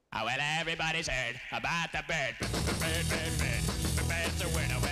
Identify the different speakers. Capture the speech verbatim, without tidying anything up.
Speaker 1: Oh, well, everybody's heard about the bird. Bird, bird, bird. The bird's a winner.